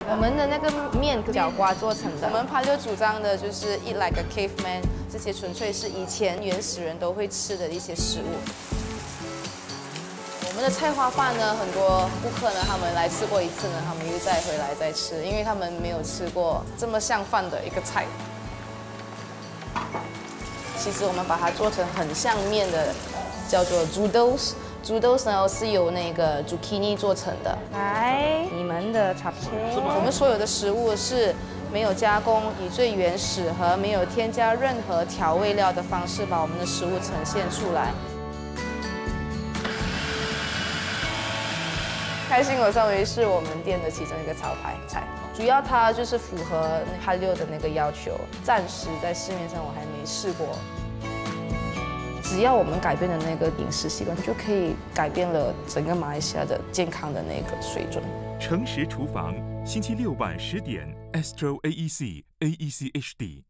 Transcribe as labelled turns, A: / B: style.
A: 我们的那个面角瓜做成的。
B: 我们帕六主张的就是 eat like a caveman， 这些纯粹是以前原始人都会吃的一些食物。我们的菜花饭呢，很多顾客呢，他们来吃过一次呢，他们又再回来再吃，因为他们没有吃过这么像饭的一个菜。其实我们把它做成很像面的，叫做 zoodles。zoodles 呢是由那个 zucchini 做成的。
A: 来，你们的炒切。
B: 我们所有的食物是没有加工，以最原始和没有添加任何调味料的方式，把我们的食物呈现出来。开心果三文鱼是我们店的其中一个招牌菜，主要它就是符合帕六的那个要求，暂时在市面上我还没试过。只要我们改变了那个饮食习惯，就可以改变了整个马来西亚的健康的那个水准。
C: 诚实厨房，星期六晚10点 ，Astro AEC AEC HD。